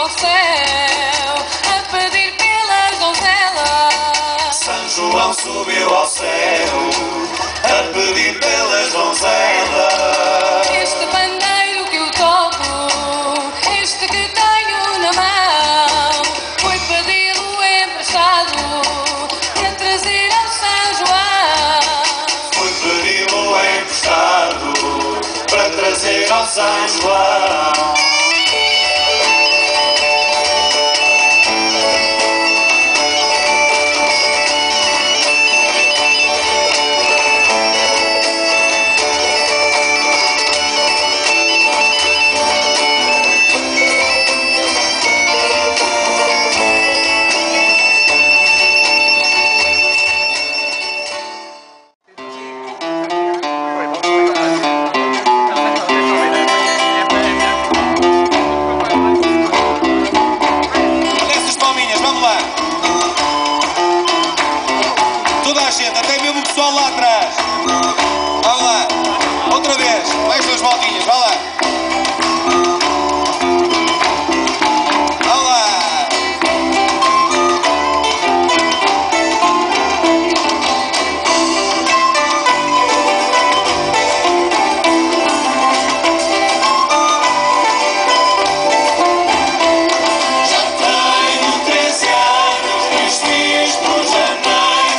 ao céu a pedir pelas donzelas. São João subiu ao céu a pedir pelas donzelas. Este pandeiro que eu toco, este que tenho na mão, foi pedi-lo emprestado para trazer ao São João. Foi pedi-lo emprestado para trazer ao São João. Até mesmo o pessoal lá atrás. Vamos lá. Outra vez. Mais duas voltinhas. Vá lá. Vamos lá. Já tenho 13 anos, fiz por janeiro.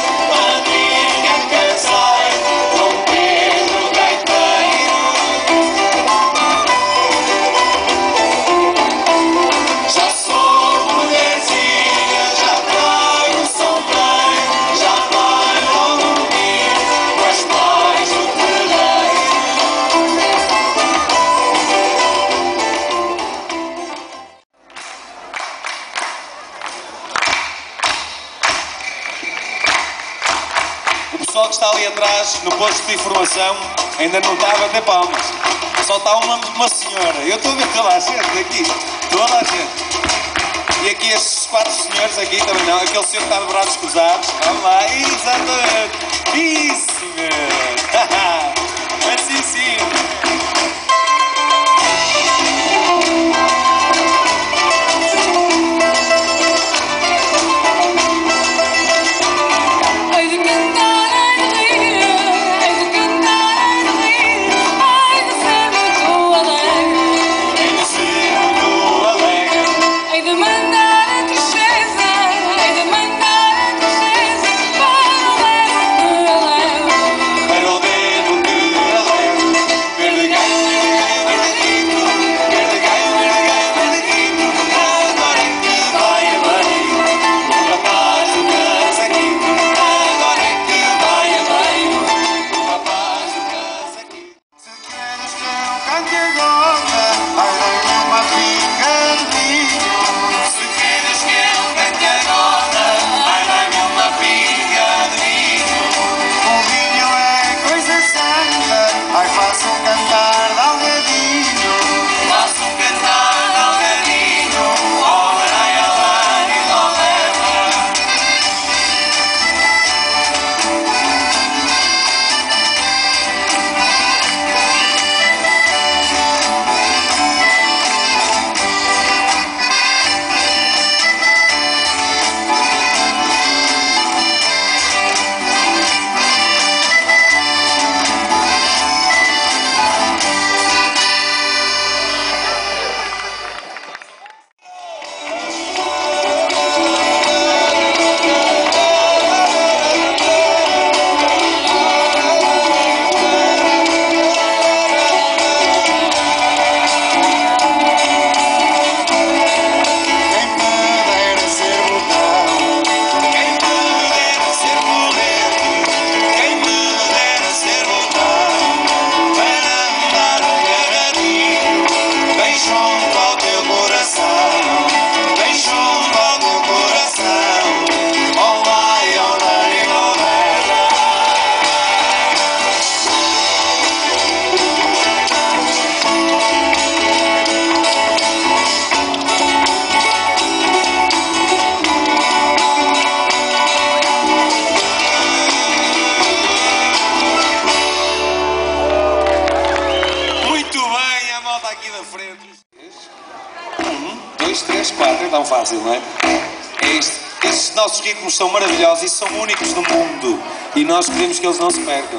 O pessoal que está ali atrás, no posto de informação, ainda não está a bater palmas. Só está uma senhora. Eu estou a ver toda a gente aqui. Toda a gente. E aqui estes 4 senhores aqui também não. Aquele senhor que está de braços cruzados. Vamos lá. Exatamente. Isso mesmo. Assim sim. 2, 3, 4, é tão fácil, não é? É isto. Estes nossos ritmos são maravilhosos e são únicos no mundo. E nós queremos que eles não se percam.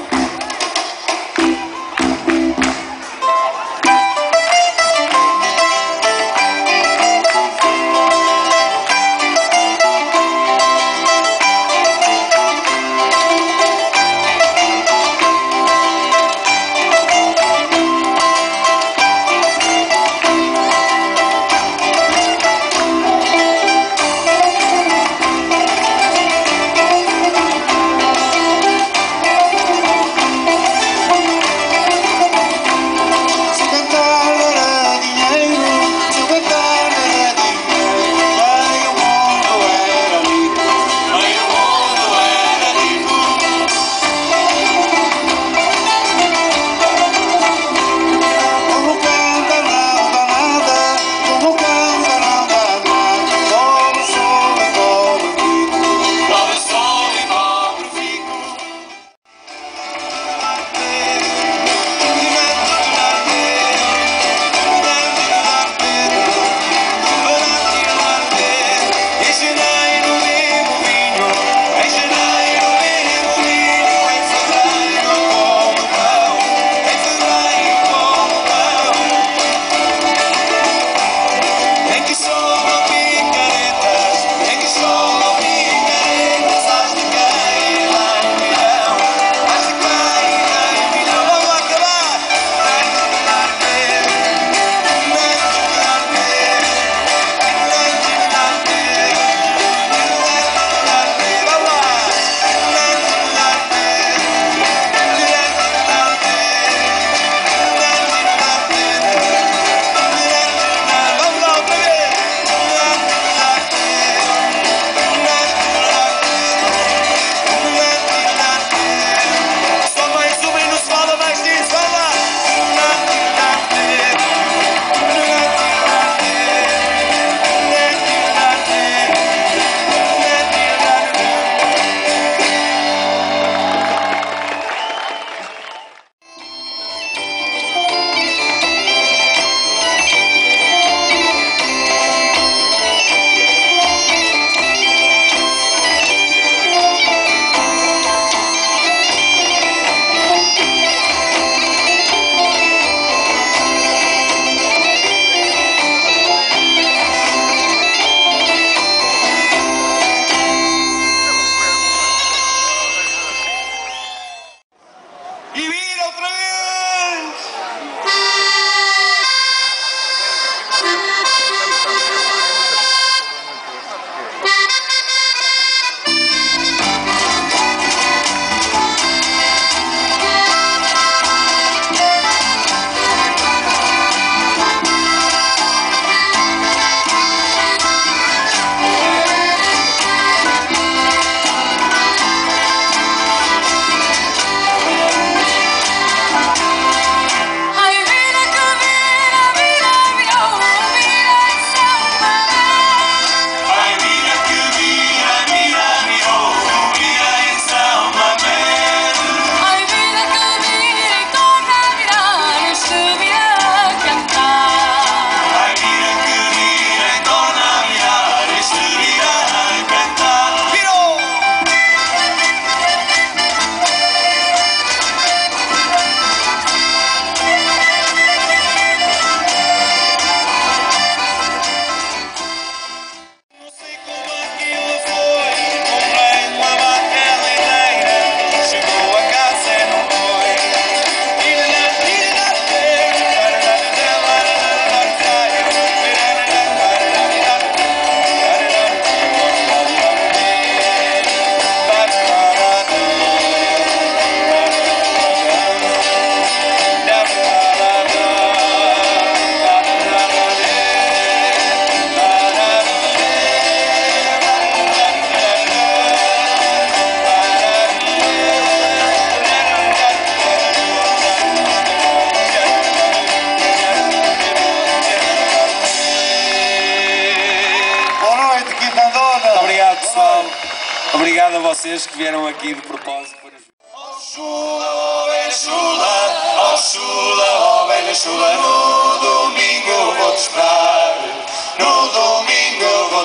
Obrigado a vocês que vieram aqui de propósito para... Oh chula, oh velha chula, oh chula, oh velha chula, no domingo vou-te esperar, no domingo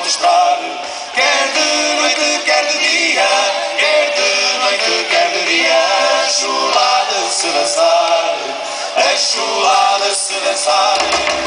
mostrar. Quer de noite, quer de dia, quer de noite, quer de dia, a chulada se dançar, a chulada se dançar.